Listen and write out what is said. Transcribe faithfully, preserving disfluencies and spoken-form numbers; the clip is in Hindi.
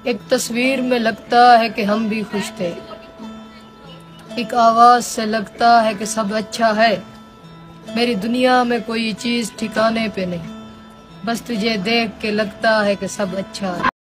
एक तस्वीर में लगता है कि हम भी खुश थे, एक आवाज से लगता है कि सब अच्छा है। मेरी दुनिया में कोई चीज ठिकाने पे नहीं, बस तुझे देख के लगता है कि सब अच्छा है।